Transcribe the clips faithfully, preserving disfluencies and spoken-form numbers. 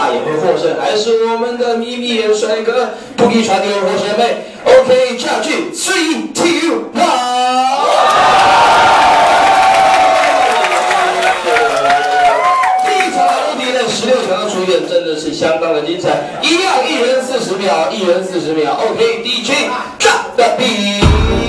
大也会获胜，还是我们的咪咪眼帅哥不给传递获胜妹 ？OK， 下去 ，three two one。第一场无敌的十六强的出现真的是相当的精彩，一样一人四十秒，一人四十秒。OK，D J drop the beat。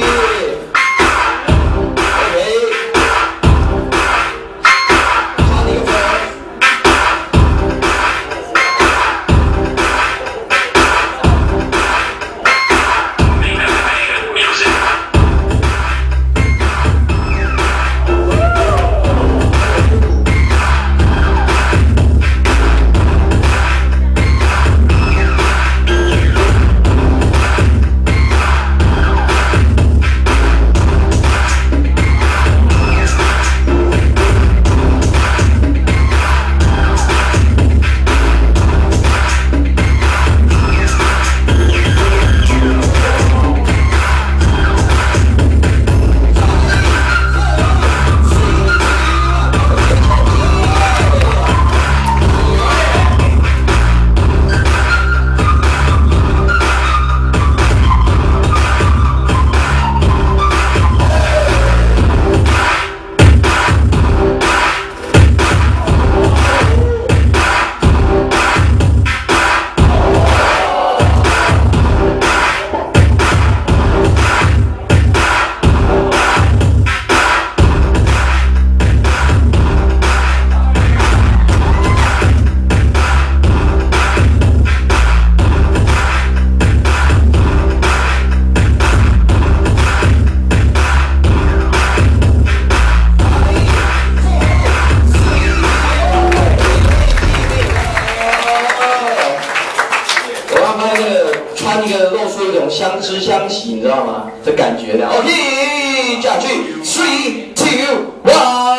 穿一个露出一种相知相惜，你知道吗？这感觉的。OK， 下去 ，three two one。